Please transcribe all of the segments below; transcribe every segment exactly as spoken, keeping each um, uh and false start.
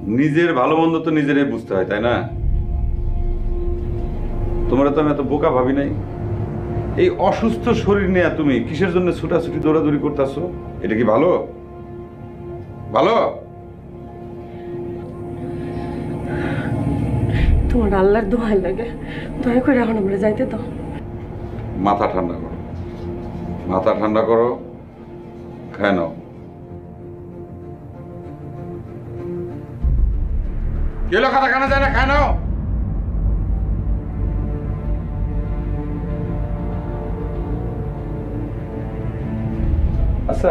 নিজের ভালো মন্দ তো নিজেরাই বুঝতে হয়, তাই না? তোমরা তো আমি এত বোকা ভাবি নাই। এই অসুস্থ শরীর নিয়ে তুমি কিসের জন্য ছুটাছুটি দৌড়াদৌড়ি করতেছো? এটা কি ভালো? ভালো? তোমার আল্লাহর দোহাই লাগে, দয়া করে এখন আমরা যাইতে দাও। মাথা ঠান্ডা করো, মাথা ঠান্ডা করো, খায় নাও। কেলো খাতা খানা যায় না, খায় নাও। আচ্ছা,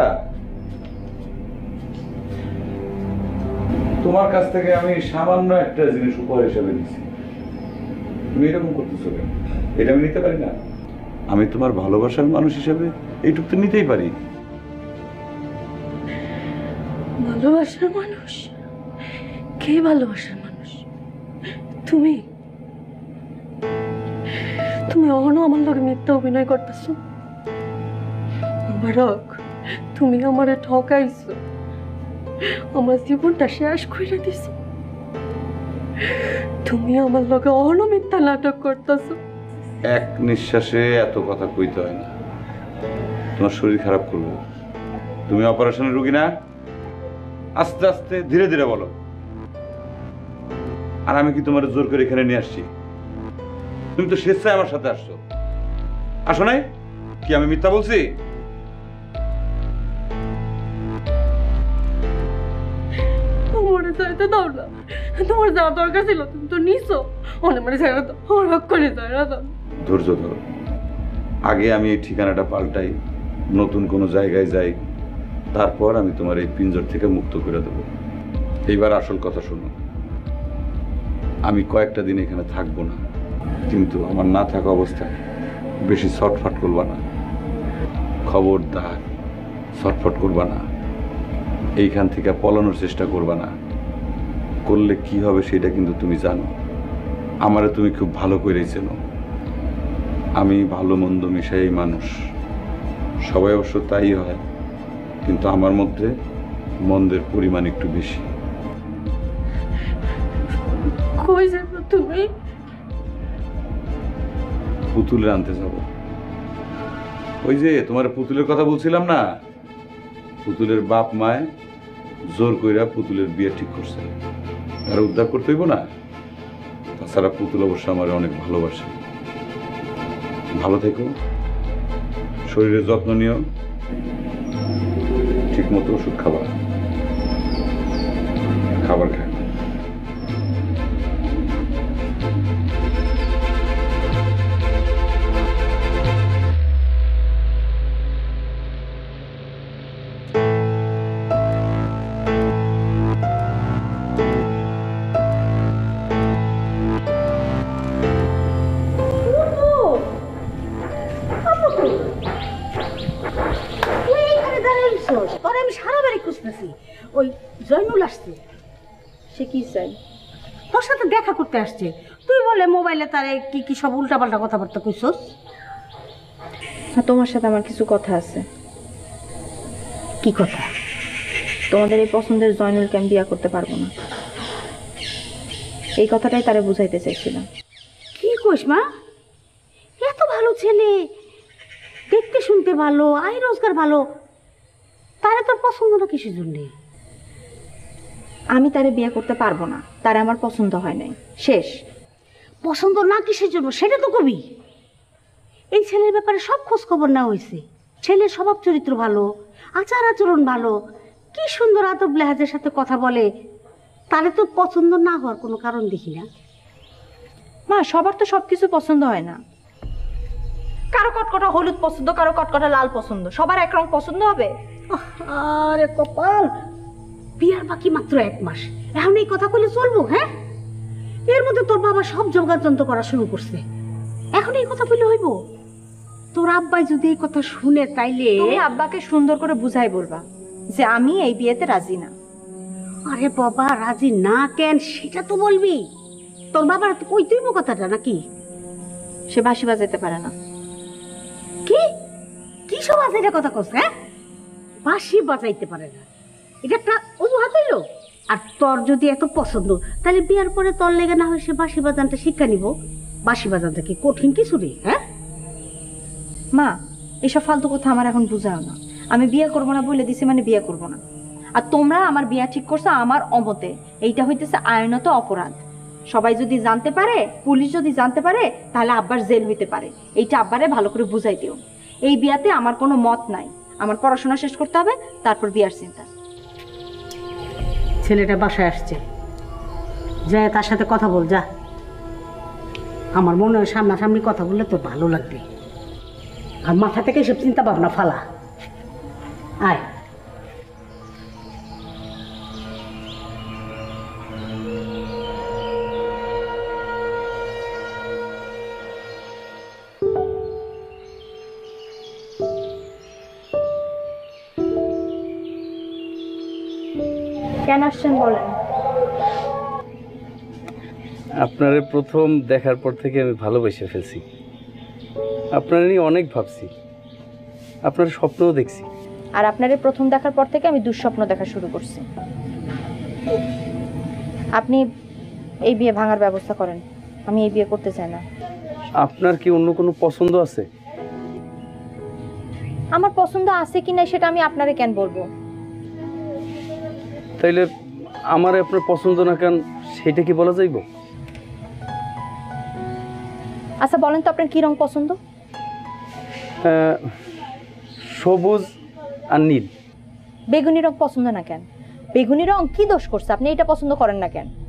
তোমার কাছ থেকে আমি সামান্য একটা জিনিস উপহার হিসেবে নিচ্ছি, তুমি এরকম করতেছো কেন? এটা আমি নিতে পারি না? আমি তোমার ভালোবাসার মানুষ হিসেবে এইটুকু তো নিতেই পারি। ভালোবাসার মানুষ? কে ভালোবাসার মানুষ? তুমি? তুমি এখনো আমার লোক মিথ্যা অভিনয় করতেছো। মুবারক, তুমি আমারে ঠকাইছো, আমার জীবনটা শেষ করে দিছো। তুমি আমার লগে অহনো মিথ্যা নাটক করতেছো। এক নিঃশ্বাসে এত কথা কইতে হয় না, তোমার শরীর খারাপ করবো। তুমি অপারেশনের রোগী না? আস্তে আস্তে ধীরে ধীরে বলো। আর আমি কি তোমার জোর করে এখানে নিয়ে আসছি? তুমি তো স্বেচ্ছায় আমার সাথে আসছো, আসো নাই? কি আমি মিথ্যা বলছি? মনে চাইতে দাও না, তোমার যা দরকার ছিল তুমি তো নিছো। মনে মনে চাই দাও, হরক করে চাই দাও। ধৈর্য ধরো, আগে আমি এই ঠিকানাটা পাল্টাই, নতুন কোনো জায়গায় যাই, তারপর আমি তোমার এই পিঞ্জর থেকে মুক্ত করে দেবো। এইবার আসল কথা শোনো, আমি কয়েকটা দিন এখানে থাকবো না, কিন্তু আমার না থাকা অবস্থায় বেশি ছটফট করবা না। খবরদার ছটফট করবা না, এইখান থেকে পলানোর চেষ্টা করবা না। করলে কি হবে সেটা কিন্তু তুমি জানো। আমারে তুমি খুব ভালো করেই চেনো। আমি ভালো মন্দ মিশাই মানুষ, সবাই অবশ্য তাই হয়, কিন্তু আমার মধ্যে মন্দের পরিমাণ একটু বেশি। কই যাবে তুমি? পুতুলের আনতে যাব। ওই যে তোমার পুতুলের কথা বলছিলাম না, পুতুলের বাপ মায় জোর কইরা পুতুলের বিয়ে ঠিক করছে, আর উদ্ধার করতে হইব না। তাছাড়া পুতুল অবশ্য আমার অনেক ভালোবাসে। ভালো থেকো, শরীরের যত্ন নিও, ঠিক মতো ওষুধ খাবার খাবার খায়। ওই জয়নুল আসছে, সে কি চাই? তোর সাথে দেখা করতে আসছে। তুই বলে মোবাইলে তারে কি কি সব উল্টাপাল্টা কথাবার্তা কইছস। তোমার সাথে আমার কিছু কথা আছে। কি কথা? তোমাদের এই পছন্দের জয়নুলকে আমি বিয়ে করতে পারবো না, এই কথাটাই তারে বুঝাইতে চাইছিলাম। কি কইস মা? এত ভালো ছেলে, দেখতে শুনতে ভালো, আয় রোজগার ভালো, তারে তোর পছন্দ না কিসের জন্যে? আমি তারে বিয়ে করতে পারবো না, তারে আমার পছন্দ হয় নাই, শেষ। পছন্দ না কিসের জন্য সেটা তো কবি। এই ছেলের ব্যাপারে সব খোঁজ খবর নেওয়া হয়েছে। ছেলের স্বভাব চরিত্র ভালো, আচার আচরণ ভালো, কি সুন্দর আদব লেহাজের সাথে কথা বলে। তাহলে তো পছন্দ না হওয়ার কোনো কারণ দেখি না। মা, সবার তো সব কিছু পছন্দ হয় না। কারো কটকটা হলুদ পছন্দ, কারো কটকটা লাল পছন্দ, সবার এক রং পছন্দ হবে? আরে কপাল, বিয়ার বাকি মাত্র এক মাস, এখন এই কথা বলে চলবো? হ্যাঁ, এর মধ্যে তোর বাবা সব জোগাড় যন্ত্র করা শুরু করছে, এখন এই কথা বলে হইব? তোর আব্বাই যদি এই কথা শুনে তাইলে তুমি আব্বাকে সুন্দর করে বুঝাই বলবা যে আমি এই বিয়েতে রাজি না। আরে বাবা, রাজি না কেন সেটা তো বলবি। তোর বাবার তো কই তুইব কথাটা নাকি? সে বাঁশি বাজাইতে পারে না। কি কি সব আছে এটা কথা কস? হ্যাঁ, বাঁশি বাজাইতে পারে না, এটা একটা অজুহাত হইল? আর তোর যদি এত পছন্দ তাহলে বিয়ার পরে তোর লেগে না হয় সে বাঁশি বাজানটা শিক্ষা নিব। বাঁশি বাজানটা কি কঠিন কিছু রে? হ্যাঁ মা, এসব ফালতু কথা আমার এখন বুঝাও না। আমি বিয়ে করবো না বলে দিছি মানে বিয়ে করবো না। আর তোমরা আমার বিয়া ঠিক করছো আমার অমতে, এইটা হইতেছে আইনত অপরাধ। সবাই যদি জানতে পারে, পুলিশ যদি জানতে পারে, তাহলে আব্বার জেল হইতে পারে। এইটা আব্বারে ভালো করে বুঝাই দিও। এই বিয়াতে আমার কোনো মত নাই। আমার পড়াশোনা শেষ করতে হবে, তারপর বিয়ার চিন্তা। ছেলেটা বাসায় আসছে, যা তার সাথে কথা বল যা। আমার মনে হয় সামনাসামনি কথা বললে তোর ভালো লাগবে। আর মাথা থেকে এসব চিন্তা ভাবনা ফালা। আয়। কেন আসছেন বলেন? আপনারে প্রথম দেখার পর থেকে আমি ভালোবেসে ফেলছি। আপনারা নিয়ে অনেক ভাবছি, আপনার স্বপ্নও দেখছি। আর আপনারে প্রথম দেখার পর থেকে আমি দুঃস্বপ্ন দেখা শুরু করছি। আপনি এই বিয়ে ভাঙার ব্যবস্থা করেন। আমি এই বিয়ে করতে চাই না। আপনার কি অন্য কোনো পছন্দ আছে? আমার পছন্দ আছে কি না সেটা আমি আপনারে কেন বলবো? তাইলে আমার আপনার পছন্দ না কেন সেটা কি বলা যাইব? আচ্ছা বলেন তো আপনার কি রং পছন্দ? আহ, সবুজ আর নীল। বেগুনি রং পছন্দ না কেন? বেগুনি রং কি দোষ করছে? আপনি এটা পছন্দ করেন না কেন?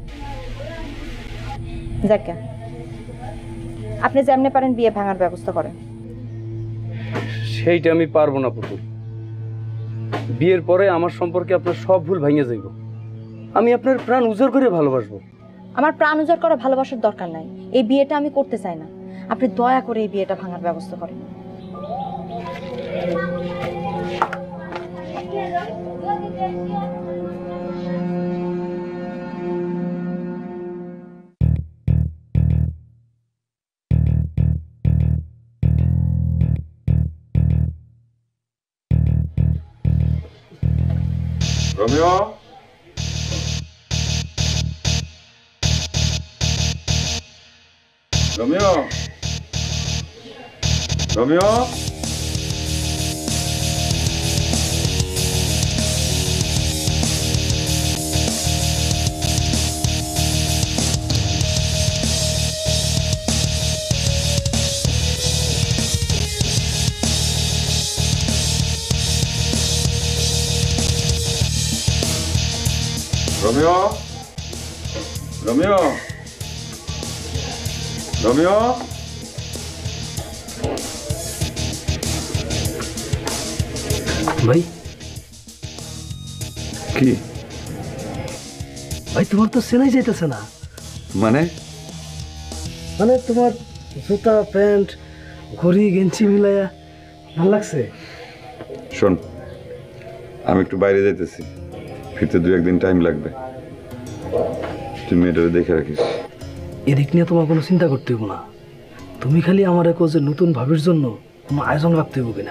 যাক, আপনি যেমনে পারেন বিয়ে ভাঙার ব্যবস্থা করেন। সেইটা আমি পারবো না পুতুল। বিয়ের পরে আমার সম্পর্কে আপনার সব ভুল ভাঙিয়ে যাইব। আমি আপনার প্রাণ উজাড় করে ভালোবাসবো। আমার প্রাণ উজাড় করা ভালোবাসার দরকার নাই। এই বিয়েটা আমি করতে চাই না। আপনি দয়া করে এই বিয়েটা ভাঙার ব্যবস্থা করেন। Romeo, Romeo, Romeo, Romeo, Romeo, Romeo, ভাই কি ভাই তোমার তো চেনাই যাইতেছে না। মানে? মানে তোমার জুতা প্যান্ট ঘড়ি গেঞ্জি মিলাইয়া ভাল লাগছে। শোন, আমি একটু বাইরে যাইতেছি, ফিরতে দু একদিন টাইম লাগবে। তুই মেয়েটারে দেখে রাখিস। এদিক নিয়ে তোমার কোনো চিন্তা করতে হইব না। তুমি খালি আমার এক যে নতুন ভাবির জন্য কোনো আয়োজন রাখতে হইব কিনা।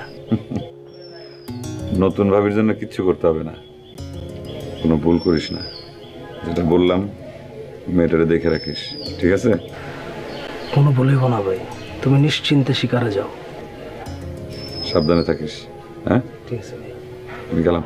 নতুন ভাবির জন্য কিচ্ছু করতে হবে না, কোনো ভুল করিস না। যেটা বললাম মেয়েটারে দেখে রাখিস, ঠিক আছে? কোনো বলিব না ভাই, তুমি নিশ্চিন্তে শিকারে যাও। সাবধানে থাকিস। হ্যাঁ ঠিক আছে ভাই, আমি গেলাম।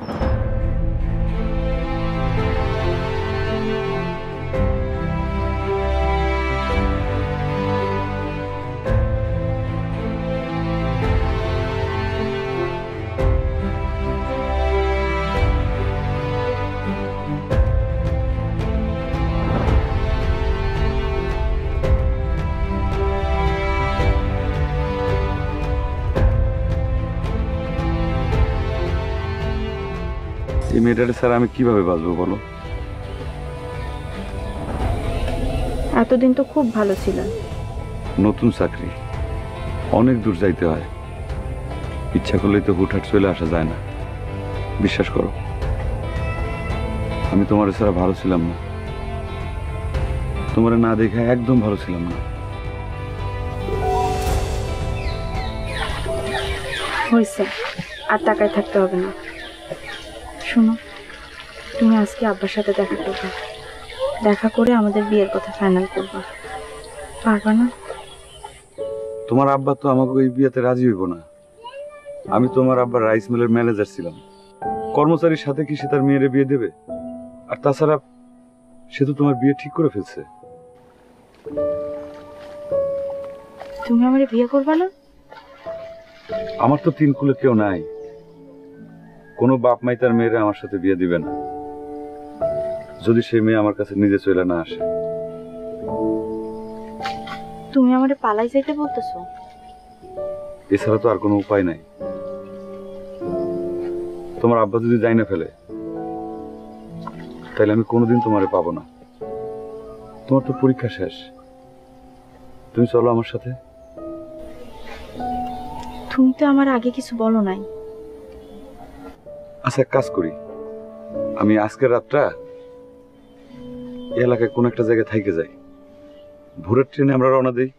এই মেয়েটারে স্যার আমি কিভাবে বাঁচবো বলো? এতদিন তো খুব ভালো ছিলেন। নতুন চাকরি, অনেক দূর যাইতে হয়। ইচ্ছা করলেই তো হুটহাট চলে আসা যায় না। বিশ্বাস করো, আমি তোমার ছাড়া ভালো ছিলাম না। তোমার না দেখে একদম ভালো ছিলাম না। হয়েছে, আর তাকায় থাকতে হবে না। শোনো, তুমি আজকে আব্বার সাথে দেখা করবে, দেখা করে আমাদের বিয়ের কথা ফাইনাল করবা, পারবা না? তোমার আব্বা তো আমাকে ওই বিয়েতে রাজি হইব না। আমি তোমার আব্বার রাইস মিলের ম্যানেজার ছিলাম। কর্মচারীর সাথে কি সে তার মেয়েরে বিয়ে দেবে? আর তাছাড়া সে তো তোমার বিয়ে ঠিক করে ফেলছে। তুমি আমারে বিয়ে করবা না? আমার তো তিন কুলে কেউ নাই, কোনো বাপ মাই তার মেয়েরা আমার সাথে বিয়ে দিবে না যদি সেই মেয়ে আমার কাছে নিজে চলে না আসে। তুমি আমারে পালাই যাইতে বলতেছো? এছাড়া তো আর কোনো উপায় নাই। তোমার আব্বা যদি যাই না ফেলে তাহলে আমি কোনোদিন তোমারে পাবো না। তোমার তো পরীক্ষা শেষ, তুমি চলো আমার সাথে। তুমি তো আমার আগে কিছু বলো নাই। আচ্ছা এক কাজ করি, আমি আজকের রাতটা এই এলাকায় কোন একটা জায়গায় থাইকে যাই, ভোরের ট্রেনে আমরা রওনা দিই।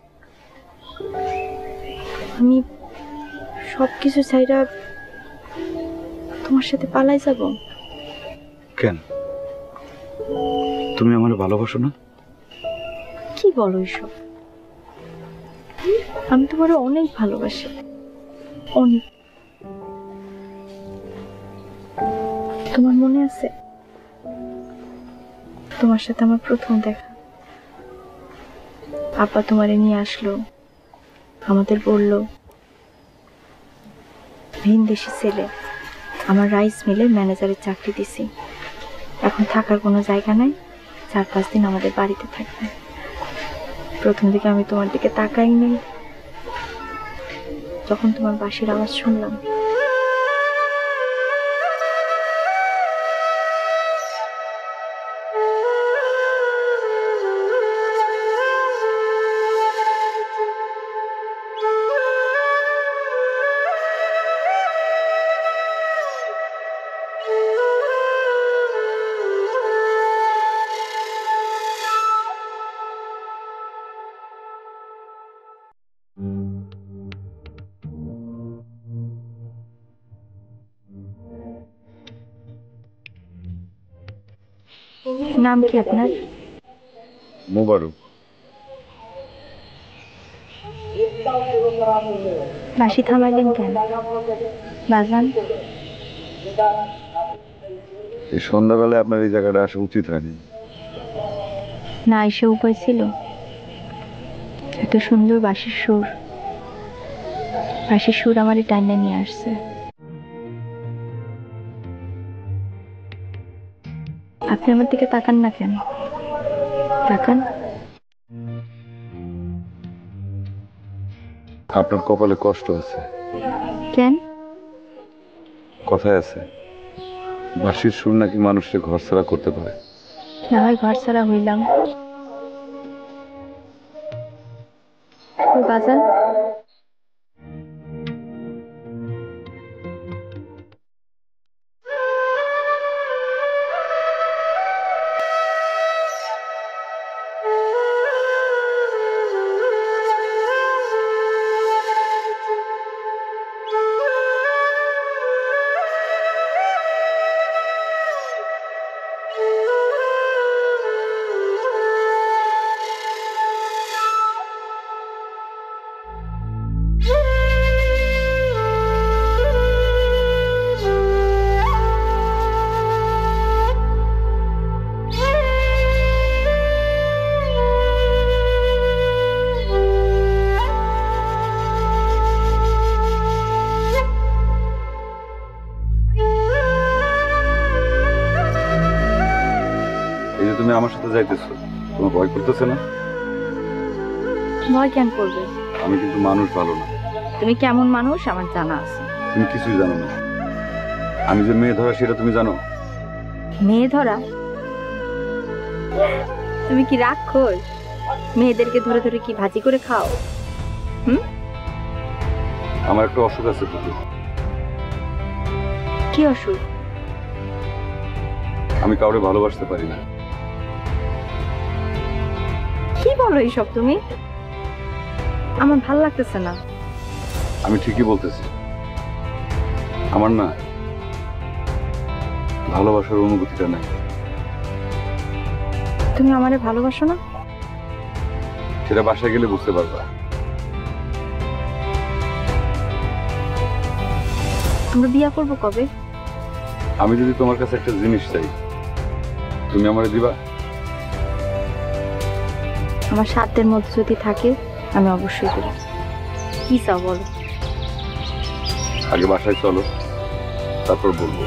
আমি সব কিছু চাইরা তোমার সাথে পালাই যাব? কেন, তুমি আমার ভালোবাসো না? কি বলো এসব? আমি তোমার অনেক ভালোবাসি, অনেক। তোমার মনে আছে তোমার সাথে আমার প্রথম দেখা? আব্বা তোমারে নিয়ে আসলো, আমাদের বলল ভিনদেশি ছেলে, আমার রাইস মিলের ম্যানেজারের চাকরি দিছি, এখন থাকার কোনো জায়গা নাই, চার পাঁচ দিন আমাদের বাড়িতে থাকবে। প্রথম দিকে আমি তোমার দিকে তাকাই নাই, যখন তোমার বাঁশির আওয়াজ শুনলাম নাম কি আপনার? মোবারক। বাঁশি থামাইলেন কেন বাজান? এই সন্ধ্যাবেলায় আপনার এই জায়গাটা আসা উচিত হয়নি। না এসে উপায় ছিল? এত সুন্দর বাঁশির সুর, বাঁশির সুর আমারই টাইনে নিয়ে আসছে। আপনি আমার দিকে তাকান না কেন? তাকান। আপনার কপালে কষ্ট আছে। কেন? কথায় আছে বাঁশির সুর নাকি মানুষকে ঘর ছাড়া করতে পারে। না হয় ঘর ছাড়া হইলাম, বাজান তুমি আমার সাথে যাইতেছো, তোমার ভয় করতেছে না? ভয় কেন করবে? আমি কিন্তু মানুষ ভালো না। তুমি কেমন মানুষ আমার জানা আছে। তুমি কিছুই জানো না। আমি যে মেয়ে ধরা সেটা তুমি জানো? মেয়ে ধরা? তুমি কি রাক্ষস? মেয়েদেরকে ধরে ধরে কি ভাজি করে খাও? হুম? আমার একটা অসুখ আছে পুজো। কি অসুখ? আমি কাউরে ভালোবাসতে পারি না। কি বলো এইসব তুমি? আমার ভাল লাগতেছে না। আমি ঠিকই বলতেছি, আমার না ভালোবাসার অনুভূতিটা নাই। তুমি আমারে ভালোবাসো না? সেটা বাসায় গেলে বুঝতে পারবা। আমরা বিয়া করবো কবে? আমি যদি তোমার কাছে একটা জিনিস চাই, তুমি আমারে দিবা? আমার সাধ্যের মধ্যে যদি থাকে আমি অবশ্যই দেব। কি চাও বলো? আগে বাসায় চলো, তারপর বলবো।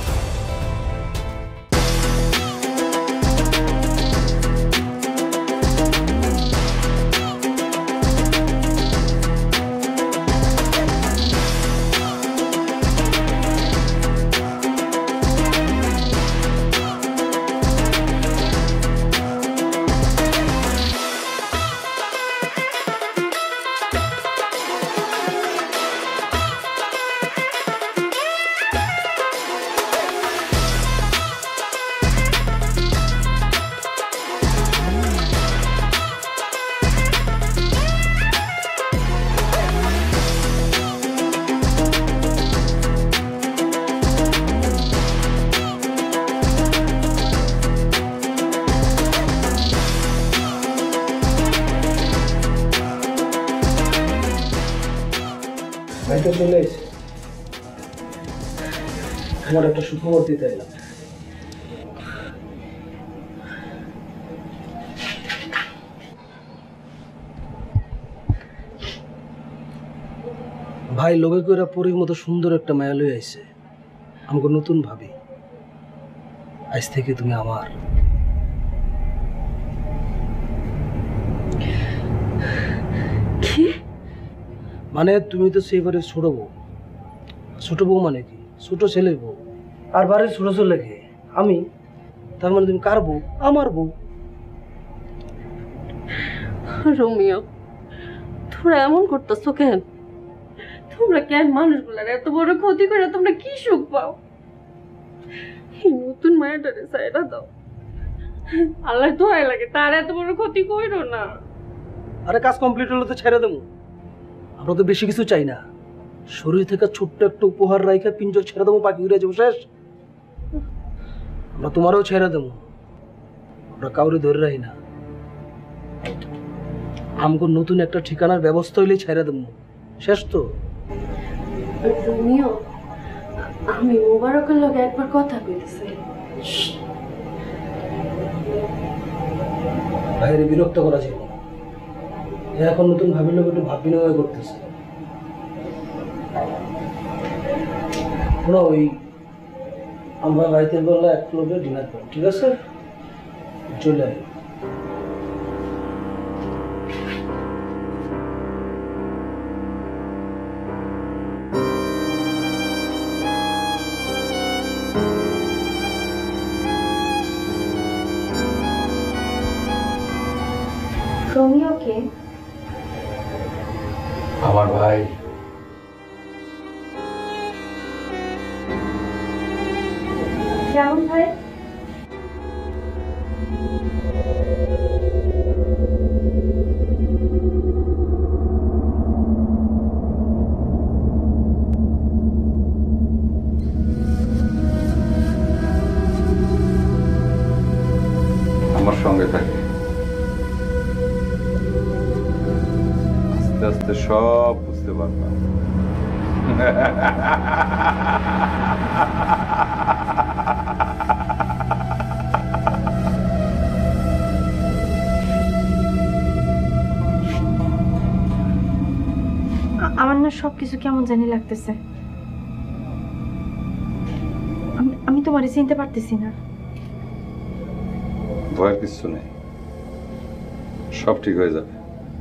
ভাইটা চলে এসে আমার একটা সুখবর দিতে এলাম। ভাই লোভে করে পরীর মতো সুন্দর একটা মায়া লই আইছে আমাকে নতুন ভাবি। আজ থেকে তুমি আমার। কি? মানে তুমি তো সেই বাড়ির ছোট বউ। ছোট বউ মানে কি? ছোট ছেলের বউ। আর বাড়ির ছোট ছেলেকে আমি, তার মানে তুমি কার বউ? আমার বউ। রোমিও, তোমরা এমন করতেছো কেন? তোমরা কেন মানুষগুলার এত বড় ক্ষতি করে তোমরা কি সুখ পাও? এই নতুন মায়াটারে সাইডা দাও। আল্লাহ দোয়াই লাগে, তার এত বড় ক্ষতি কইরো না। আরে কাজ কমপ্লিট হলে তো ছেড়ে দেবো। আমরা তো বেশি কিছু চাই না। শরীর থেকে ছোট্ট একটা উপহার রাইখা পিঞ্জর ছেড়ে দেবো, পাখি উড়ে যাবো, শেষ। আমরা তোমারও ছেড়ে দেবো। আমরা কাউরে ধরে রাখি না। আমাকে নতুন একটা ঠিকানার ব্যবস্থা হইলে ছেড়ে দেবো, শেষ তো। রোমিও, আমি মোবারকের লগে একবার কথা কইতেছি। বাইরে বিরক্ত করা ছিল না। এ এখন নতুন ভাবির লোক একটু ভাব বিনিময় করতেছে। শোনো, ওই আমরা বাড়িতে বললে এক লোকে ডিনার করো, ঠিক আছে? চলে আয়। রোমিওকে? আমার ভাই। কেমন ভাই? আমার সঙ্গে থাকে, আস্তে আস্তে সব বুঝতে পারবা। আমার না সবকিছু কেমন জানি লাগতেছে। আমি আমি তোমারে চিনতে পারতেছি না। ভয়ের কিছু নেই, সব ঠিক হয়ে যাবে।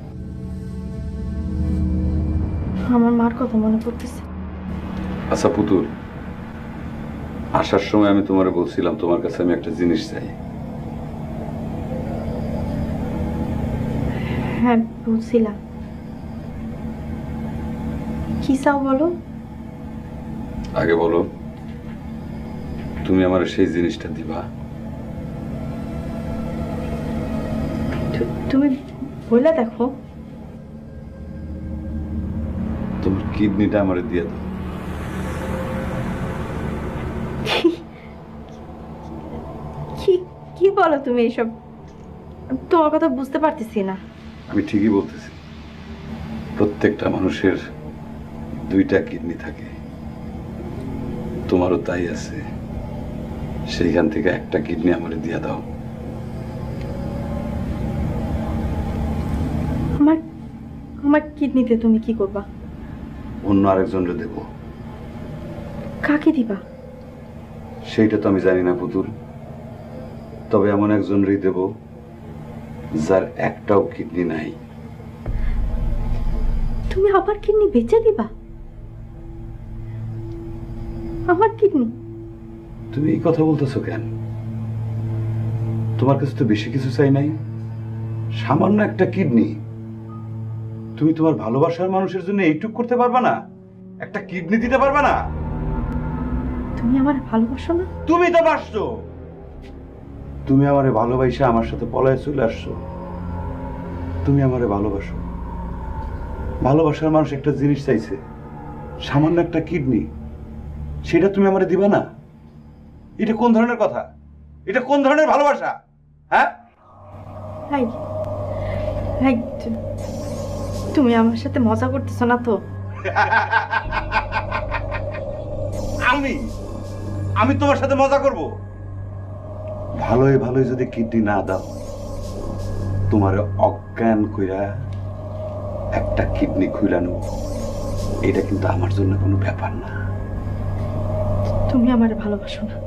আমার মার কথা মনে পড়তেছে। আচ্ছা পুতুল, আসার সময় আমি তোমারে বলছিলাম তোমার কাছে আমি একটা জিনিস চাই। হ্যাঁ বলছিলাম। কি চাও বলো? আগে বলো, তুমি আমার সেই জিনিসটা দিবা? তু- তুমি বলে দেখো। তোমার কিডনিটা আমারে দিয়ে দাও। বলো তুমি এইসব? তোমার কথা বুঝতে পারতেছি না। আমি ঠিকই বলতেছি, প্রত্যেকটা মানুষের দুইটা কিডনি থাকে, তোমারও তাই আছে। সেইখান থেকে একটা কিডনি আমারে দিয়া দাও। আমার আমার কিডনিতে তুমি কি করবা? অন্য আরেকজনরে দেব। কাকে দিবা? সেইটা তো আমি জানি না পুতুল, তবে এমন একজনেরই দেব যার একটাও কিডনি নাই। তুমি আবার কিডনি বেচে দিবা? আমার কিডনি? তুমি এই কথা বলতেছো কেন? তোমার কাছে তো বেশি কিছু চাই নাই, সামান্য একটা কিডনি। তুমি তোমার ভালোবাসার মানুষের জন্য এইটুক করতে পারবা না? একটা কিডনি দিতে পারবা না? তুমি আমার ভালোবাসো না? তুমি তো বাসছো, তুমি আমারে ভালোবাসা আমার সাথে পলায় চলে আসছো। তুমি আমারে ভালোবাসো, ভালোবাসার মানুষ একটা জিনিস চাইছে, সামান্য একটা কিডনি, সেটা তুমি আমারে দিবা না? এটা কোন ধরনের কথা? এটা কোন ধরনের ভালোবাসা? হ্যাঁ, হাই হাই, তুমি আমার সাথে মজা করতেছো না তো? আমি আমি তোমার সাথে মজা করব? ভালোই ভালোই যদি কিডনি না দাও, তোমার অজ্ঞান কইরা একটা কিডনি খুইলা নেব, এটা কিন্তু আমার জন্য কোনো ব্যাপার না। তুমি আমারে ভালোবাসো না,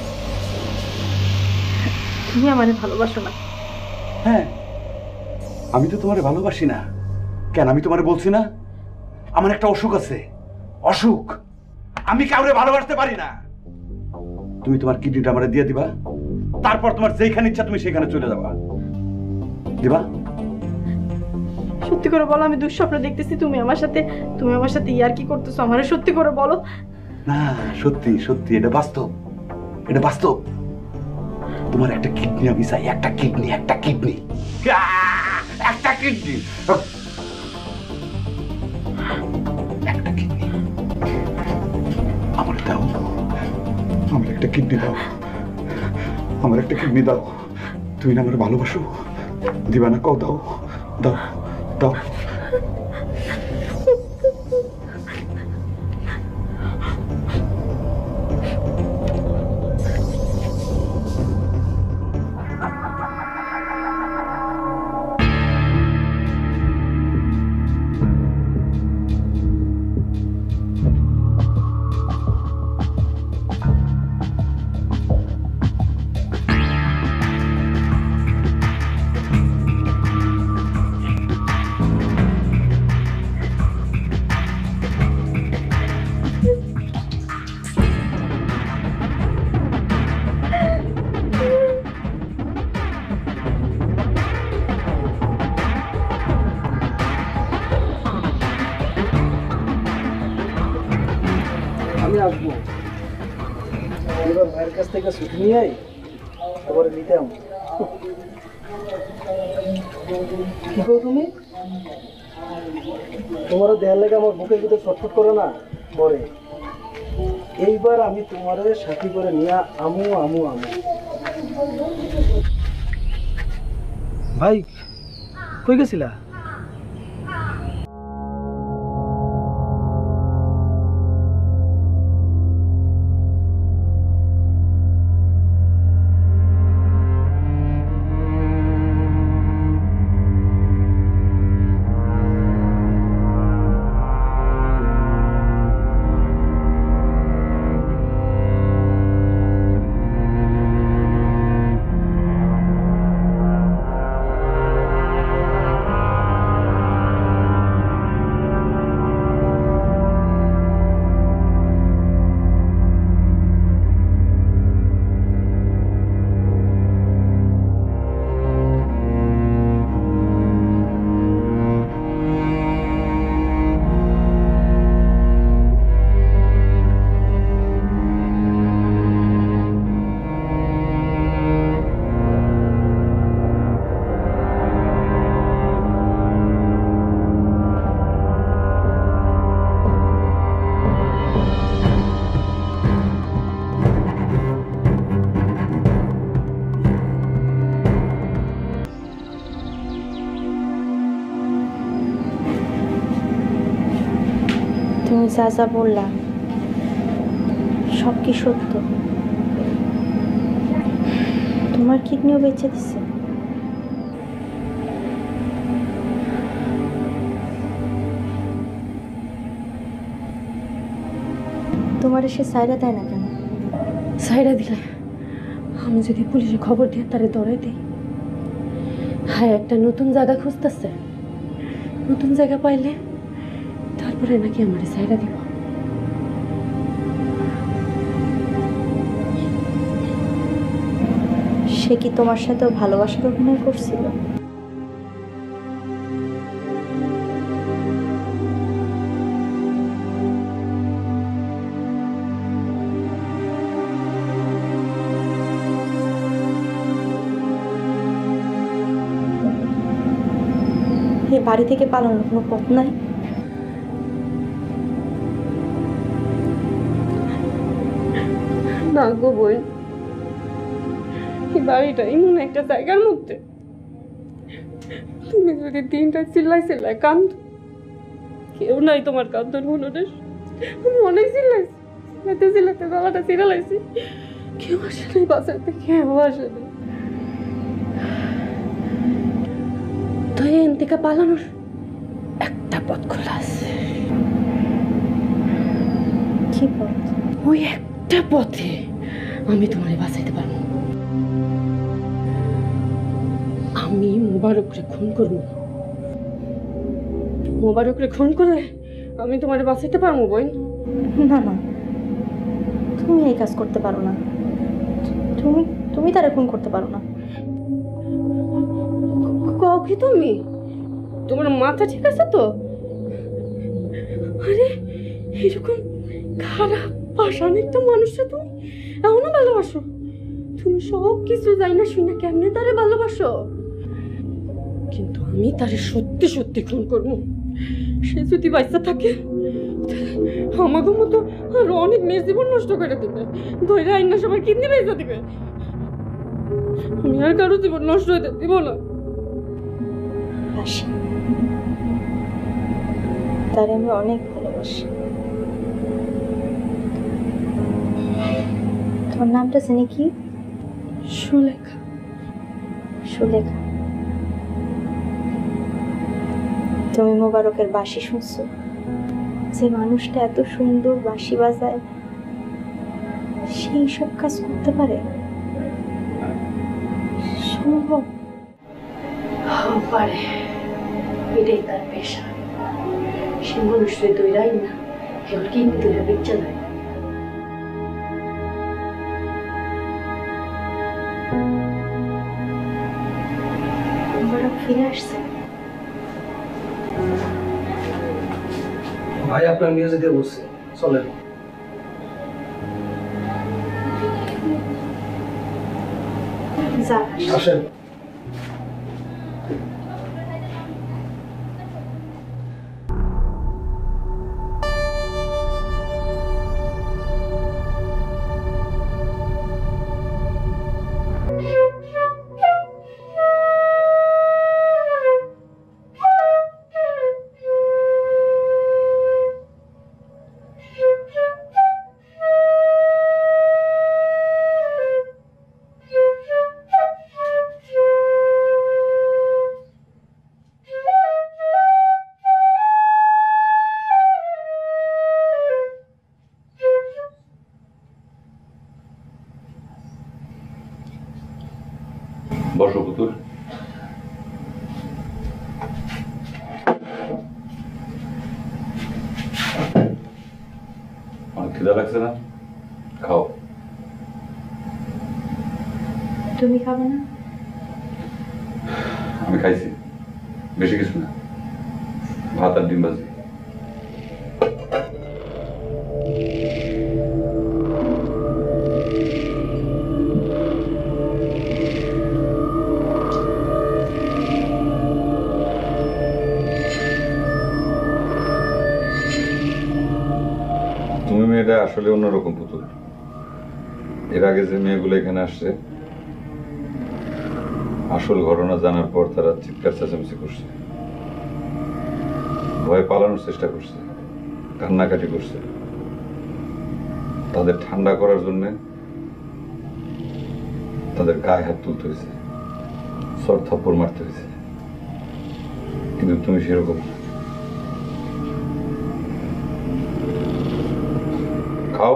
তুমি আমারে ভালোবাসো না। হ্যাঁ, আমি তো তোমারে ভালোবাসি না কেন? আমি তোমারে বলছি না আমার একটা অসুখ আছে, অসুখ, আমি কাউরে ভালোবাসতে পারি না। তুমি তোমার কিডনিটা আমারে দিয়ে দিবা, তারপর তোমার যেখানে ইচ্ছা তুমি সেখানে চলে যাবা। দিবা? সত্যি করে বলো, আমি দুঃস্বপ্ন দেখতেছি তুমি আমার সাথে, তুমি আমার সাথে ইয়ার কি করতেছো? আমারে সত্যি করে বলো। না, সত্যি সত্যি, এটা বাস্তব, এটা বাস্তব। তোমার একটা কিডনি আমি চাই, একটা কিডনি, একটা কিডনি, একটা কিডনি, একটা কিডনি আমার দাও, আমার একটা কিডনি দাও, আমার একটা কিডনি দাও। তুমি না আমার ভালোবাসো, দিবা না? কও, দাও দাও দাও। আমি আসবো এবার ভাইয়ের কাছ থেকে ছুটি নিয়ে তারপরে নিতাম। কি করো তুমি? তোমারও দেয়ার লেগে আমার বুকের ভিতরে ছটফট করো না পরে? এইবার আমি তোমারে সাথী করে নিয়ে আমু আমু আমু। ভাই কই গেছিলা? যা যা বললাম সব কি সত্য? তোমার কিডনিও বেঁচে দিছে? তোমার সে সাইরা দেয় না কেন? সাইরা দিলে আমি যদি পুলিশে খবর দিয়ে তারে ধরাই দিই, হ্যাঁ একটা নতুন জায়গা খুঁজতেছে, নতুন জায়গা পাইলে তারপরে নাকি আমার সাইরা দিব। সে কি তোমার সাথেও ভালোবাসার অভিনয় করছিল? এই বাড়ি থেকে পালানোর কোনো পথ নাই? না গো বোন, এই বাড়িটা এমন একটা জায়গার মধ্যে তুমি যদি দিনটা চিল্লাই চিল্লাই কান্দ, কেউ নাই তোমার কান্দন হনুরের। আমি অনেক চিল্লাইছি, চিল্লাতে চিল্লাতে গলাটা চিরালাইছি, কেউ আসে নাই বাঁচাতে, কেউ আসে নাই। তো এন থেকে পালানোর একটা পথ খোলা আছে। কি পথ? ওই একটা পথে আমি তোমারে বাঁচাইতে পারবো। আমি মোবারকরে খুন করবো, মোবারকরে খুন করে আমি তোমারে বাঁচাইতে পারবো বোন। না না, তুমি এই কাজ করতে পারো না। তুমি তুমি তারে খুন করতে পারো না। কও কি তুমি? তোমার মাথা ঠিক আছে তো? আরে এরকম খারাপ পাষাণিক তো মানুষটা তুমি এখনো ভালোবাসো? তুমি সব কিছু যাই না শুনে কেমনে তারে ভালোবাসো? কিন্তু আমি তারে সত্যি সত্যি খুন করবো। সে যদি বাচ্চা থাকে আমাকে মতো আরো অনেক মেয়ের জীবন নষ্ট করে দেবে, ধৈর্য আইন না সবার কিডনি বেঁচে দিবে। আমি আর কারো জীবন নষ্ট হতে দিব না। হাসি, তারে আমি অনেক ভালোবাসি। তোমার নামটা জানি কি? সুলেখা। সুলেখা। তুমি মোবারকের বাঁশি শুনছো? যে মানুষটা এত সুন্দর বাঁশি বাজায় সেই সব কাজ করতে পারে? সম্ভব? পারে, এটাই তার পেশা। সে মানুষের দৈরাই না, কেউ কিডনি দৈরা বেচা দেয়। মোবারক ফিরে আসছে। ভাই আপনার নিয়ে যেতে বলছে, চলেন। যা আসেন। বসো পুতুল। অনেক খিদা লাগছে না? খাও। তুমি খাবে না? আমি খাইছি, বেশি কিছু না, ভাত আর ডিম ভাজি। তুমি মেয়েটা আসলে অন্যরকম পুতুল। এর আগে যে মেয়েগুলো এখানে আসছে, আসল ঘটনা জানার পর তারা চিৎকার চেঁচামেচি করছে, ভয়ে পালানোর চেষ্টা করছে, কান্নাকাটি করছে, তাদের ঠান্ডা করার জন্য তাদের গায়ে হাত তুলতে হয়েছে, চড় থাপ্পড় মারতে হয়েছে। কিন্তু তুমি সেরকম না। খাও।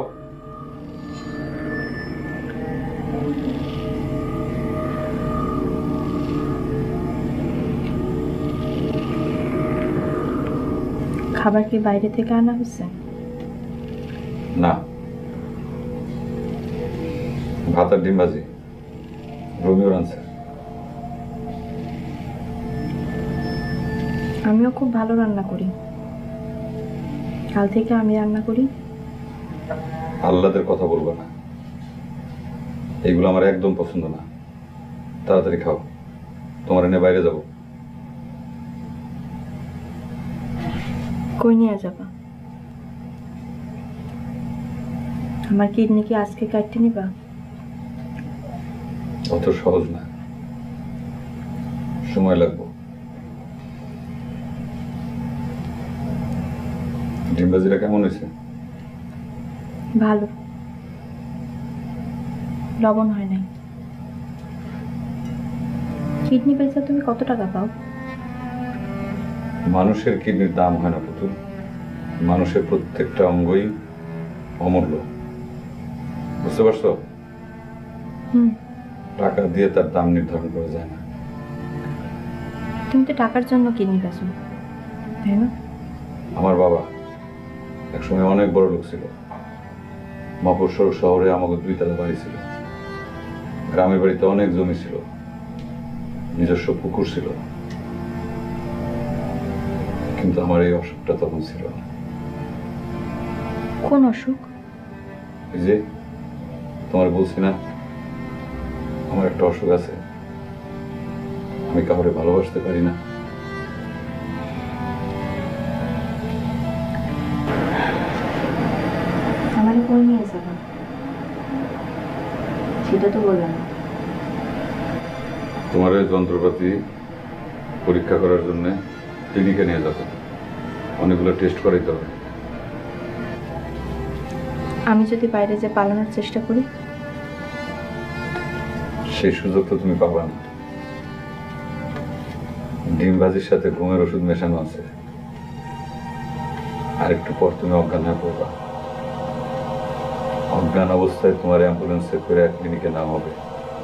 খাবার কি বাইরে থেকে আনা হয়েছে? না, ভাত আর ডিম ভাজি রবিও আনছে। আমিও খুব ভালো রান্না করি, কাল থেকে আমি রান্না করি। আল্লাদের কথা বলবো না, এইগুলো আমার একদম পছন্দ না। তাড়াতাড়ি খাও, তোমার এনে বাইরে যাবো। কই নিয়ে যাবা? আমার কিডনি কি আজকে কাটতে নিবা? অত সহজ না, সময় লাগবে। ডিম ভাজিটা কেমন হয়েছে? ভালো, লবণ হয় নাই। কিডনি পয়সা তুমি কত টাকা পাও? মানুষের কিডনির দাম হয় না পুতুল, মানুষের প্রত্যেকটা অঙ্গই অমূল্য, বুঝতে পারছো? হুম, টাকা দিয়ে তার দাম নির্ধারণ করা যায় না। তুমি তো টাকার জন্য কিডনি বেচো, তাই না? আমার বাবা একসময় অনেক বড় লোক ছিল। মফস্বল শহরে আমাকে দুইতলা বাড়ি ছিল, গ্রামের বাড়িতে অনেক জমি ছিল, নিজস্ব পুকুর ছিল। কিন্তু আমার এই অসুখটা তখন ছিল না। কোন অসুখ? এই যে তোমার বলছি না, আমার একটা অসুখ আছে, আমি কাউরে ভালোবাসতে পারি না। আমার কই নিয়ে যাবা সেটা তো বললাম না। তোমার এই যন্ত্রপাতি পরীক্ষা করার জন্য ক্লিনিকে নিয়ে যাবো, অনেকগুলো টেস্ট করাইতে হবে। আমি যদি বাইরে যে পালানোর চেষ্টা করি? সেই সুযোগ তো তুমি পাবা না। ডিম ভাজির সাথে ঘুমের ওষুধ মেশানো আছে, আর একটু পর তুমি অজ্ঞান হয়ে পড়বা। অজ্ঞান অবস্থায় তোমার অ্যাম্বুলেন্সে করে ক্লিনিকে নেওয়া হবে।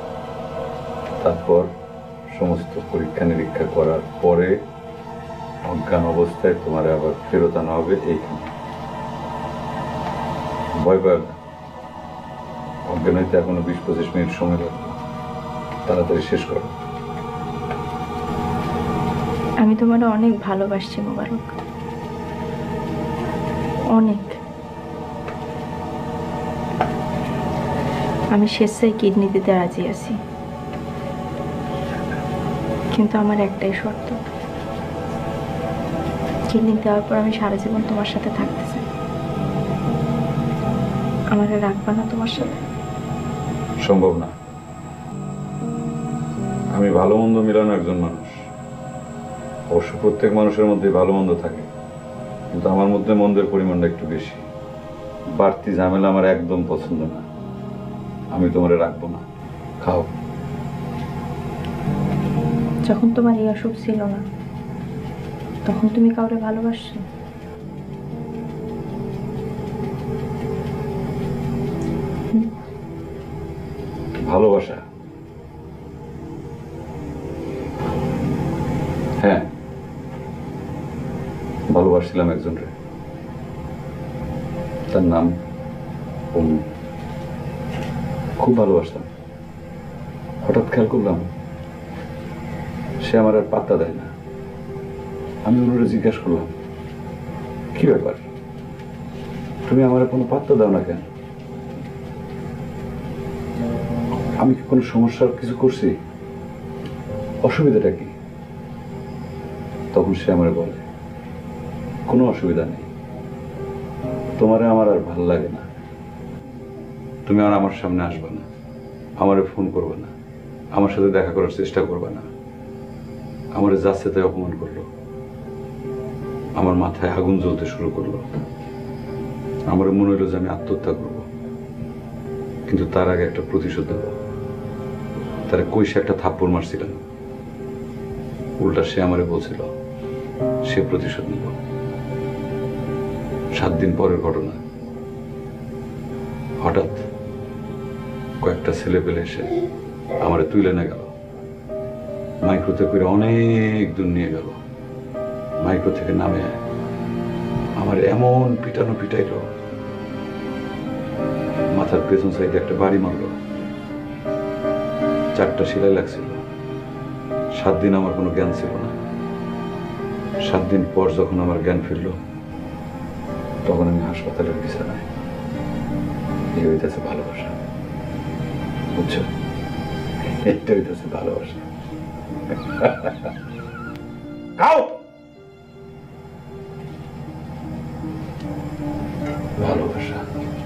তারপর সমস্ত পরীক্ষা নিরীক্ষা করার পরে অজ্ঞান অবস্থায় তোমার আবার ফেরত আনা হবে এইখানে। ভয় পায় না, অজ্ঞান হইতে এখনো বিশ পঁচিশ মিনিট সময় লাগবে, তাড়াতাড়ি শেষ করো। আমি তোমার অনেক ভালোবাসছি মোবারক, অনেক। আমি স্বেচ্ছায় কিডনি দিতে রাজি আছি, কিন্তু আমার একটাই শর্ত, কিডনি দেওয়ার পর আমি সারা জীবন তোমার সাথে থাকতে চাই। আমাকে রাখবা না তোমার সাথে? সম্ভব না। আমি ভালো মন্দ মিলানো একজন মানুষ, অবশ্য প্রত্যেক মানুষের মধ্যে ভালো মন্দ থাকে, কিন্তু আমার মধ্যে মন্দের পরিমাণটা একটু বেশি। বাড়তি ঝামেলা আমার একদম পছন্দ না। আমি তোমারে রাখবো না, খাও। যখন তোমার এই অসুখ ছিল না, তখন তুমি কাউরে ভালোবাসছো? ভালোবাসা? হ্যাঁ, ভালোবাসছিলাম একজনকে, তার নাম অমু। খুব ভালোবাসতাম। হঠাৎ খেয়াল করলাম সে আমার আর পাত্তা দেয় না। আমি ওনারে জিজ্ঞাসা করলাম, কি ব্যাপার, তুমি আমার কোনো পাত্তা দাও না কেন? আমি কি কোনো সমস্যার কিছু করছি? অসুবিধাটা কি? তখন সে আমার বলে, কোনো অসুবিধা নেই, তোমারে আমার আর ভাল লাগে না, তুমি আর আমার সামনে আসবে না, আমারে ফোন করবে না, আমার সাথে দেখা করার চেষ্টা করবে না। আমারে যাচ্ছে তাই অপমান করলো, আমার মাথায় আগুন জ্বলতে শুরু করলো। আমার মনে হলো যে আমি আত্মহত্যা করব, কিন্তু তার আগে একটা প্রতিশোধ দেব। তারা কইসে একটা থাপ্পড় মারছিলাম, উল্টা সে আমারে বলছিল সে প্রতিশোধ নিব। সাত দিন পরের ঘটনা, হঠাৎ কয়েকটা ছেলে পেলে এসে আমারে তুলে নিয়ে গেল, মাইক্রোতে করে অনেক দূর নিয়ে গেল। মাইক্রো থেকে নামে আমার এমন পিটানো পিটাইল, মাথার পেছন সাইডে একটা বাড়ি মারল, চারটা সেলাই লাগছিল। সাত দিন আমার কোনো জ্ঞান ছিল না। সাত দিন পর যখন আমার জ্ঞান ফিরল, তখন আমি হাসপাতালের বিছানায়। এই হইতেছে ভালোবাসা, বুঝছো? এটা হইতেছে ভালোবাসা। খাও ভালোবাসা।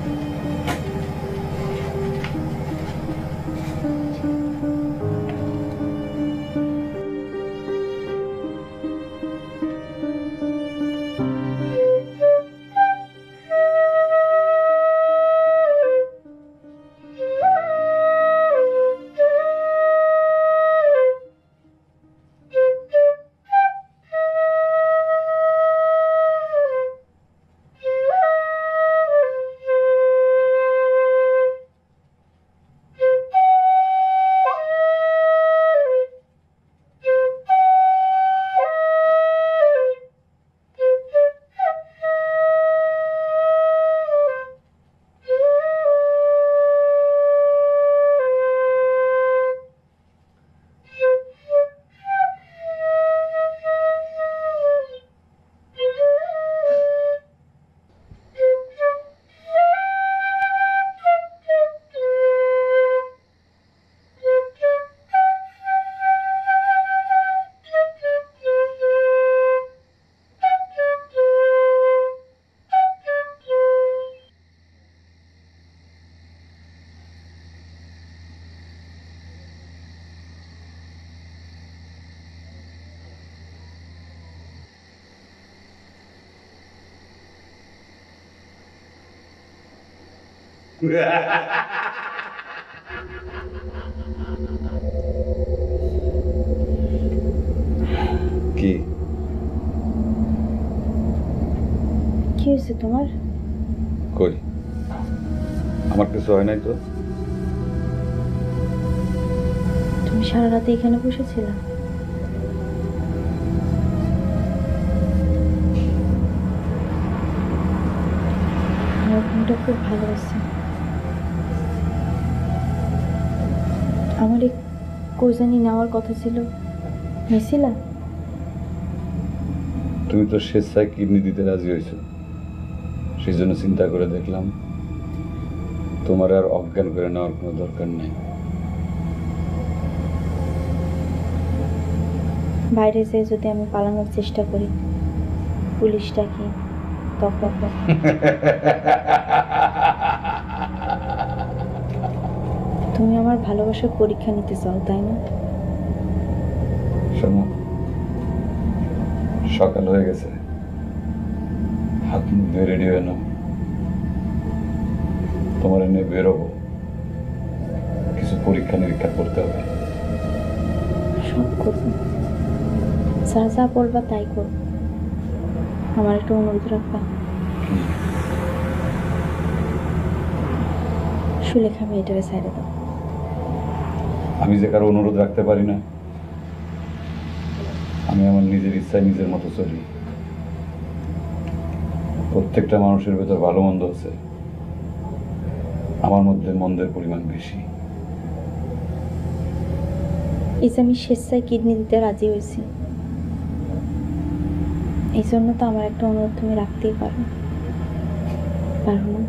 কি কি হয়েছে তোমার? কই, আমার কিছু হয় নাই তো। তুমি সারা রাতে এখানে বসেছিলা? আমার মনটা খুব ভালো আছে। আমার এক কোজানি নেওয়ার কথা ছিল, নিছিলা? তুমি তো স্বেচ্ছায় কিডনি দিতে রাজি হয়েছো, সেই জন্য চিন্তা করে দেখলাম তোমার আর অজ্ঞান করে নেওয়ার কোনো দরকার নেই। বাইরে যেয়ে যদি আমি পালানোর চেষ্টা করি, পুলিশটা কি তখন? তুমি আমার ভালোবাসার পরীক্ষা নিতে চাও, তাই না? শোনো, সকাল হয়ে গেছে, হাত মুখ ধুয়ে রেডি হয়ে নাও। তোমার এনে বেরোবো, কিছু পরীক্ষা নিরীক্ষা করতে হবে। সব করবো, যা যা বলবা তাই করবো। আমার একটা অনুরোধ রাখবা। সুলেখা মেয়েটারে সাইডে দাও। আমি যে কারো অনুরোধ রাখতে পারি না, আমি আমার নিজের ইচ্ছায় নিজের মতো চলি। প্রত্যেকটা মানুষের ভেতর ভালো মন্দ আছে, আমার মধ্যে মন্দের পরিমাণ বেশি। এই যে আমি স্বেচ্ছায় কিডনি দিতে রাজি হয়েছি, এই জন্য তো আমার একটা অনুরোধ তুমি রাখতেই পারো, পারো না?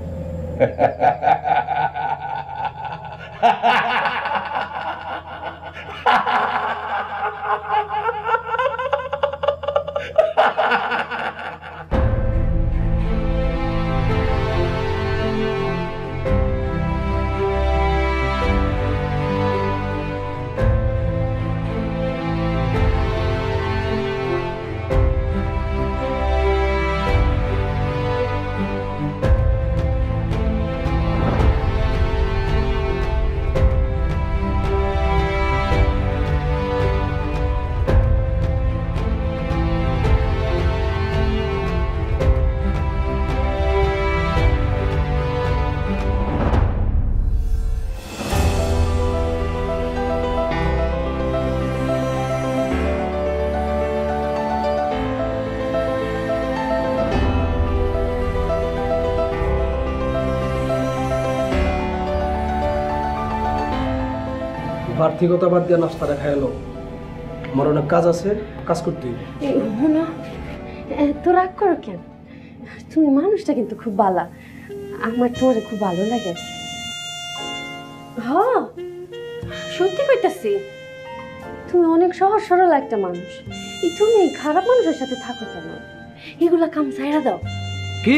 আর্থিকতা বাদ দিয়ে নাস্তাটা খাইলো। আমার অনেক কাজ আছে, কাজ করতে হবে। না এত রাগ করো কেন? তুমি মানুষটা কিন্তু খুব ভালো, আমার তোমার খুব ভালো লাগে। হ্যাঁ সত্যি কইতাছি, তুমি অনেক সহজ সরল একটা মানুষ। এই তুমি এই খারাপ মানুষের সাথে থাকো কেন? এগুলা কাম ছাইড়া দাও। কি?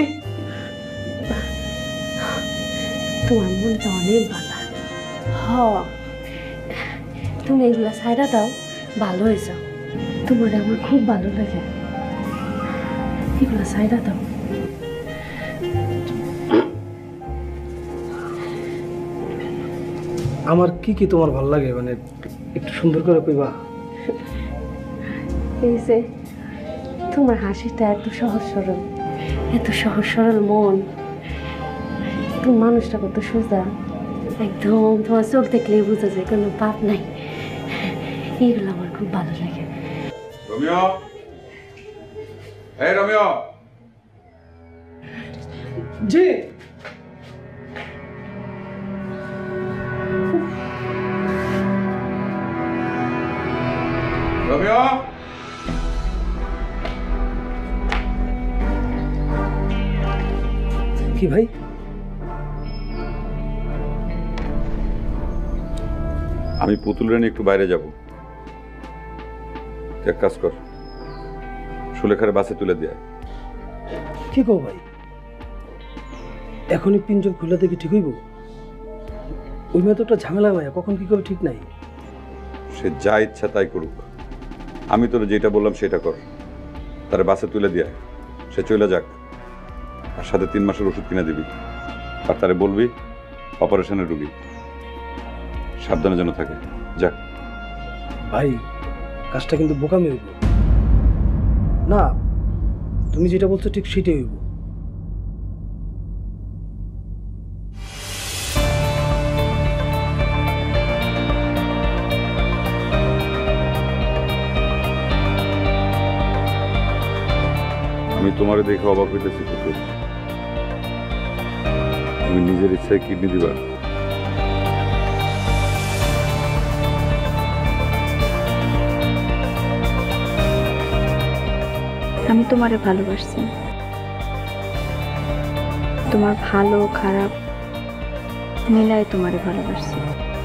তোমার মনটা অনেক ভালো। হ তুমি এগুলা ছাইড়া দাও, ভালো হয়ে যাও। তোমার আমার খুব ভালো লাগে, এগুলা ছাইড়া দাও। আমার কি কি তোমার ভালো লাগে, মানে একটু সুন্দর করে কইবা। এই যে তোমার হাসিটা এত সহজ সরল, এত সহজ সরল মন, তুমি মানুষটা কত সোজা, একদম তোমার চোখ দেখলেই বোঝা যায় কোনো পাপ নাই। এইগুলো আমার খুব ভালো লাগে। রোমিও, এই রোমিও। জি। রোমিও, কি ভাই? আমি পুতুল রানী একটু বাইরে যাব, এক কাজ কর, সুলেখার বাসে তুলে দেয়। কি কও ভাই? এখনই পিঞ্জর খুলে দেখি ঠিক হইব? ওই মেয়ে তো একটা ঝামেলা ভাই, কখন কি করবে ঠিক নাই। সে যা ইচ্ছা তাই করুক, আমি তোর যেটা বললাম সেটা কর। তার বাসে তুলে দিয়ে সে চলে যাক, আর সাথে তিন মাসের ওষুধ কিনে দিবি, আর তারে বলবি অপারেশনের রুগী, সাবধানে যেন থাকে। যাক। ভাই কাজটা কিন্তু বোকামি হইব না, তুমি যেটা বলছো ঠিক সেটাই হইব। আমি তোমারে দেখে অবাক হইতেছি পুতুল, তুমি নিজের ইচ্ছায় কিডনি দিবা? আমি তোমারে ভালোবাসছি, তোমার ভালো খারাপ মিলাই তোমারে ভালোবাসছি।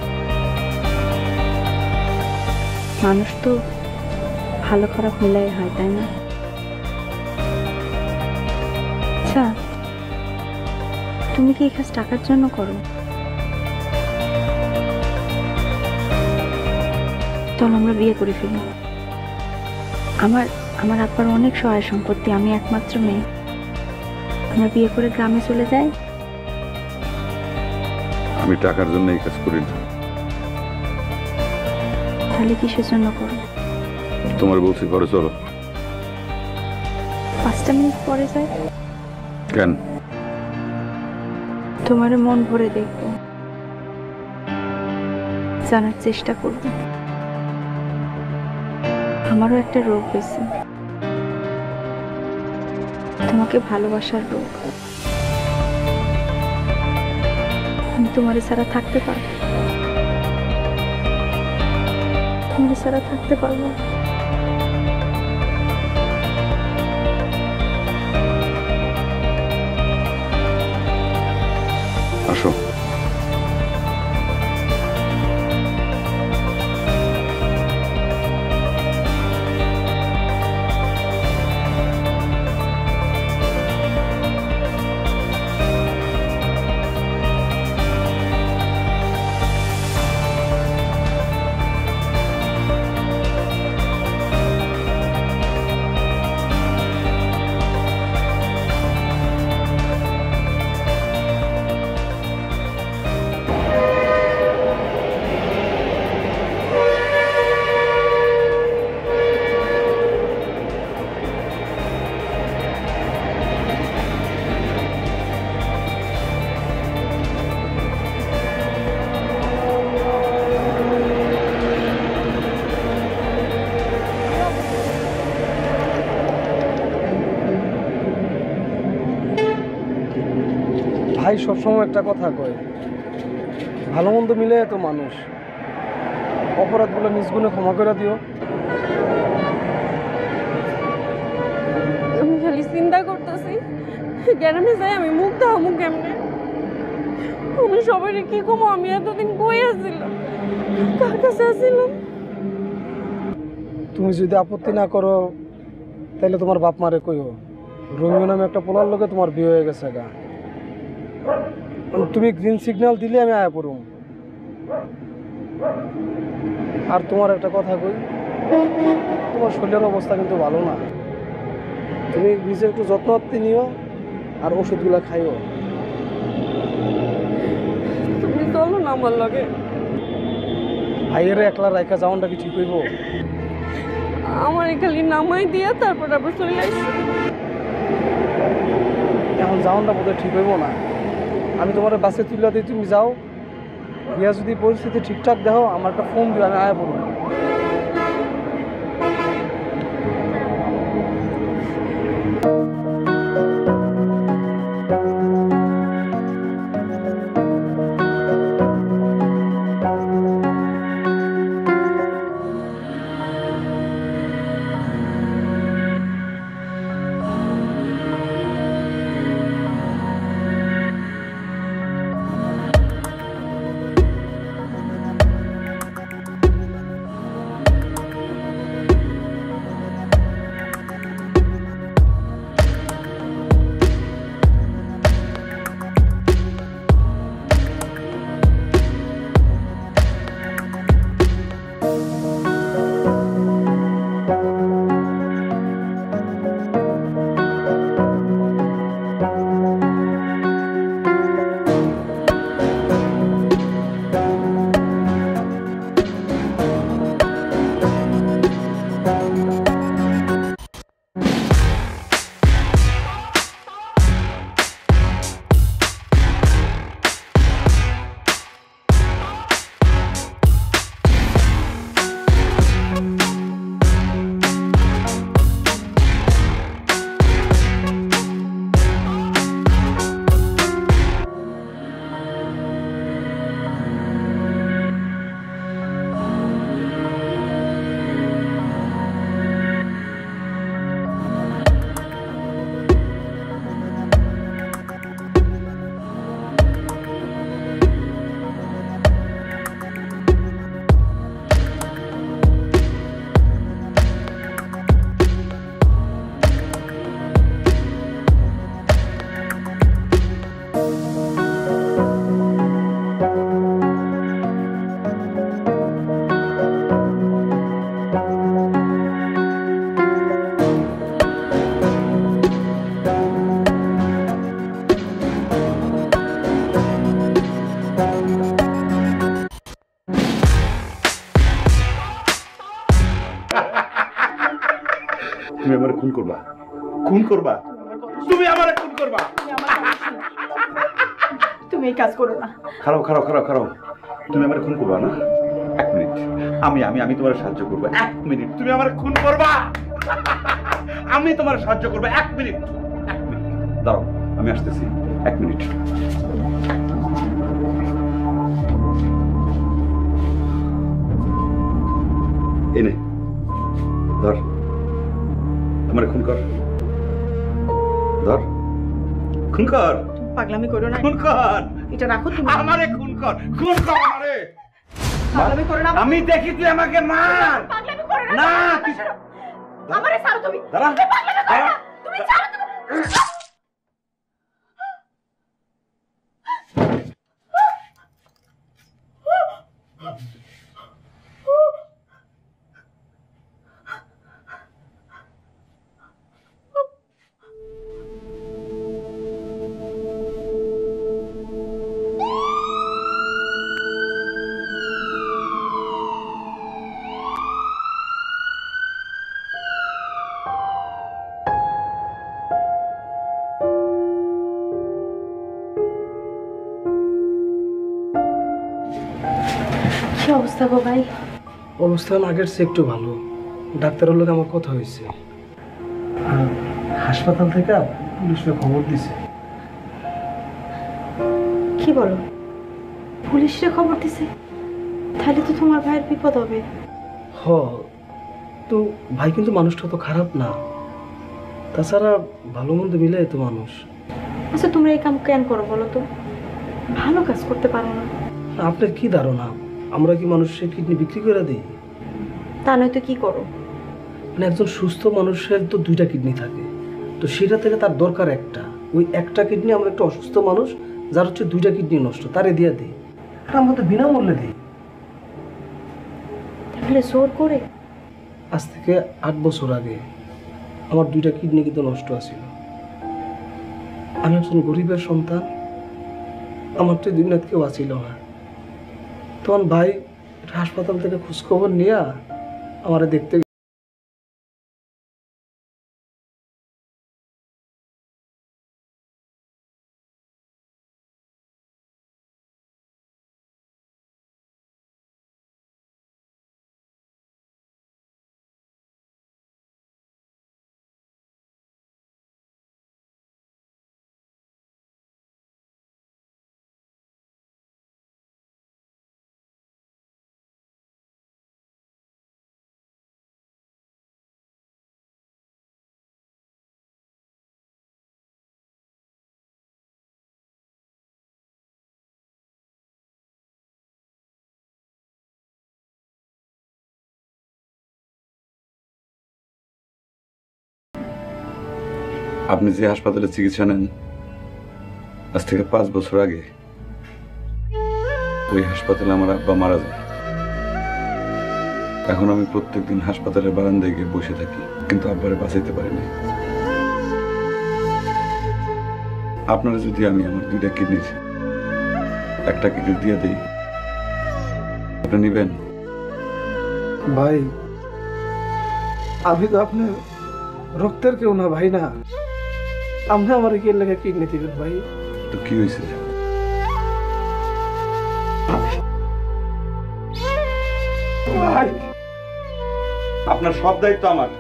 মানুষ তো ভালো খারাপ মিলাই হয়, তাই না? আচ্ছা, তুমি কি এই কাজ টাকার জন্য করো? চল আমরা বিয়ে করে ফেলি। আমার আমার আব্বার অনেক সহায় সম্পত্তি, আমি একমাত্র মেয়ে। আমরা বিয়ে করে গ্রামে চলে যাই। আমি টাকার জন্য এই কাজ করি না। তাহলে কিসের জন্য করো? তোমার বলছি ঘরে চলো। পাঁচটা মিনিট পরে যাই। কেন? তোমার মন ভরে দেখবো, জানার চেষ্টা করবো। আমারও একটা রোগ হয়েছে, তোমাকে ভালোবাসার রোগ। আমি তোমার ছাড়া থাকতে পারবো, তোমার ছাড়া থাকতে পারবো। আসো। ভাই সবসময় একটা কথা কয়, ভালো মন্দ মিলে তো মানুষ। অপরাধগুলো নিজ গুণে ক্ষমা করে দিও। আমি খালি চিন্তা করতেছি গ্রামে যাই আমি মুখ দাও মুখ কেমনে, আমি সবাই কি কমো, আমি এতদিন কই আসছিলাম, কার কাছে আসছিলাম। তুমি যদি আপত্তি না করো তাহলে তোমার বাপ মারে কইও রোমিও নামে একটা পোলার লোকে তোমার বিয়ে হয়ে গেছে গা। তুমি গ্রিন সিগন্যাল দিলে আমি আয়া পড়ুম। আর তোমার একটা কথা কই, তোমার শরীরের অবস্থা কিন্তু ভালো না, তুমি নিজে একটু যত্ন নিও আর ওষুধগুলো খাইও। তুমি চলো না আমার লগে। ভাইয়ের একলা রাইখা যাওয়ানটা কি ঠিক হইব? আমার খালি নামাই দিয়া তারপর আবার চলে আসি। এখন যাওয়ানটা বোধহয় ঠিক হইব না। আমি তোমার বাসে তুলে দিই, তুমি যাও, দিয়া যদি পরিস্থিতি ঠিকঠাক দেখো আমার একটা ফোন দিও, আমি আয়া পড়ব। তুমি আমার খুন করবা, খুন করবা, তুমি আমার খুন করবা। তুমি এই কাজ করো না। খারাপ খারাপ খারাপ খারাপ তুমি আমার খুন করবা না? এক মিনিট, আমি আমি আমি তোমার সাহায্য করবো। এক মিনিট, তুমি আমার খুন করবা, আমি তোমার সাহায্য করবো। এক মিনিট, এক মিনিট দাঁড়াও, আমি আসতেছি। এক মিনিট। এনে ধর, আমার খুন কর, ধর, খুন কর। পাগলামি করো না, খুন কর, এটা রাখো তুমি। আমারে খুন কর, খুন কর আমারে। পাগলামি করো না, আমি দেখি তুই আমাকে মার। পাগলামি করো না, না, তুই- আমারে ছাড়ো তুমি। দাঁড়া, তুমি পাগলামি করো না, তুমি ছাড়ো তুমি। কি অবস্থা গো ভাই? অবস্থান আগের চেয়ে একটু ভালো, ডাক্তারের লোক আমার কথা হয়েছে, আর হাসপাতাল থেকে পুলিশে খবর দিছে। কি বলো, পুলিশে খবর দিছে? তাই তাহলে তো তোমার ভাইয়ের বিপদ হবে। হ, তো ভাই কিন্তু মানুষটা তো খারাপ না, তাছাড়া ভালো মন্দ মিলে তো মানুষ। আচ্ছা তোমরা এই কাম কেন করো বলো তো? ভালো কাজ করতে পারো না? আপনার কি ধারণা আমরা কি মানুষের কিডনি বিক্রি করে দিই? তা নয়তো কি করো? মানে একজন সুস্থ মানুষের তো দুইটা কিডনি থাকে, তো সেটা থেকে তার দরকার একটা, ওই একটা কিডনি আমরা একটা অসুস্থ মানুষ যার হচ্ছে দুইটা কিডনি নষ্ট, তারে দিয়ে দিই, আর আমরা তো বিনামূল্যে দিই। তাহলে জোর করে? আজ থেকে আট বছর আগে আমার দুইটা কিডনি কিন্তু নষ্ট আছিল। আমি একজন গরিবের সন্তান, আমার তো দুই নাথ কেউ আছিল না। তখন ভাই একটা হাসপাতাল থেকে খোঁজখবর নিয়ে আমারে দেখতে আপনি যে হাসপাতালে চিকিৎসা নেন আজ থেকে পাঁচ বছর আগে ওই হাসপাতালে আমার আব্বা মারা যায়। এখন আমি প্রত্যেকদিন হাসপাতালের বারান্দায় গিয়ে বসে থাকি, কিন্তু আব্বারে বাঁচাইতে পারিনি। আপনারা যদি আমি আমার দুইটা কিডনির একটা কিডনি দিয়ে দিই, আপনি নিবেন? ভাই আমি তো আপনার রক্তের কেউ না ভাই, না আপনি আমার কি লেখা কিডনি দিবেন ভাই? তো কি হয়েছে? ভাই আপনার সব দায়িত্ব আমার।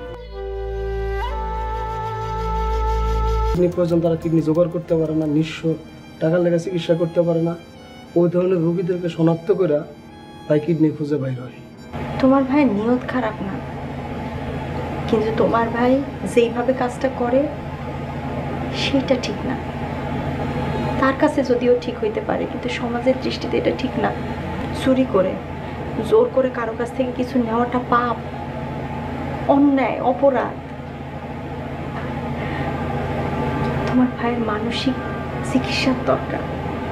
কিডনি প্রয়োজন, তারা কিডনি জোগাড় করতে পারে না, নিঃস্ব, টাকার লেগে চিকিৎসা করতে পারে না, ওই ধরনের রোগীদেরকে শনাক্ত করে তাই কিডনি খুঁজে বাইর হয়। তোমার ভাই নিয়ত খারাপ না, কিন্তু তোমার ভাই যেইভাবে কাজটা করে সেটা ঠিক না। তার কাছে যদিও ঠিক হইতে পারে, কিন্তু সমাজের দৃষ্টিতে এটা ঠিক না। চুরি করে, জোর করে কারো কাছ থেকে কিছু নেওয়াটা পাপ, অন্যায়, অপরাধ। তোমার ভাইয়ের মানসিক চিকিৎসার দরকার।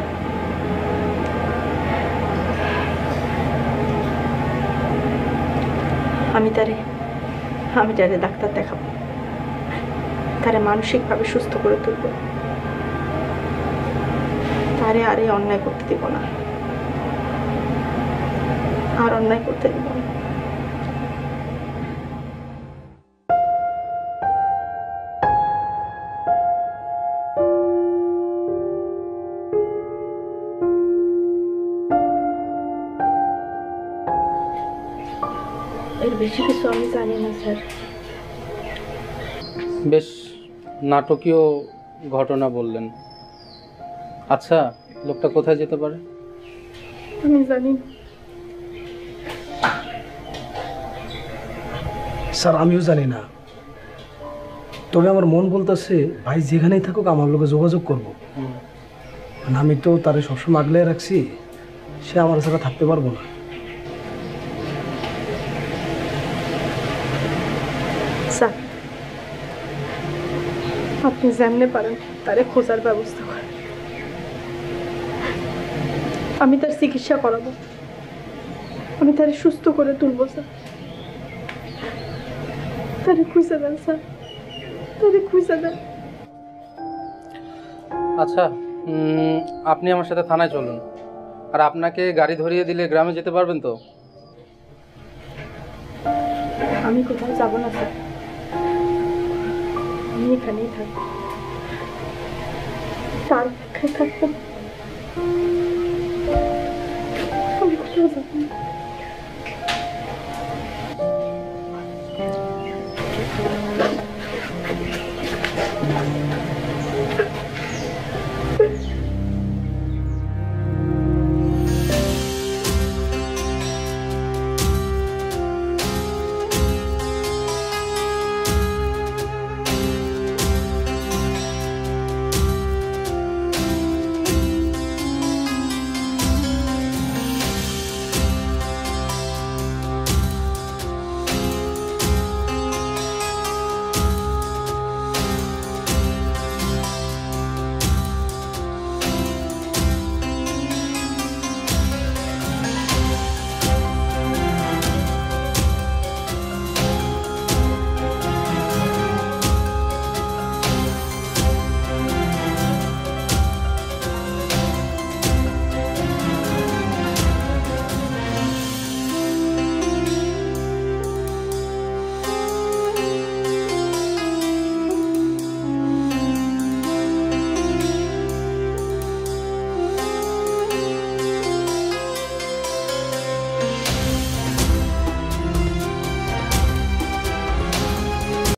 আমি তারে আমি তারে ডাক্তার দেখাবো, তারে মানসিকভাবে সুস্থ করে তুলব, তারে আর এই অন্যায় করতে দিব না, আর অন্যায় করতে দিব না। এর বেশি কিছু আমি জানি না স্যার। বেশ নাটকীয় ঘটনা বললেন। আচ্ছা, লোকটা কোথায় যেতে পারে? আমি জানি না স্যার, আমিও জানি না, তবে আমার মন বলতেছে ভাই যেখানেই থাকুক আমার লোকে যোগাযোগ করবো। আমি তো তারে সবসময় আগলে রাখছি, সে আমার ছাড়া থাকতে পারবো না। স্যার, আপনি জানতে পারেন তারে খোঁজার ব্যবস্থা করেন। আমি তার চিকিৎসা করাবো, আমি তারে সুস্থ করে তুলবো স্যার। তারে খুঁজে দেন স্যার, তারে খুঁজে দেন। আচ্ছা, উম, আপনি আমার সাথে থানায় চলুন, আর আপনাকে গাড়ি ধরিয়ে দিলে গ্রামে যেতে পারবেন তো? আমি কোথাও যাব না স্যার, আমি এখানেই থাকবো, তার অপেক্ষায় থাকবো। আমি কোথাও যাব না।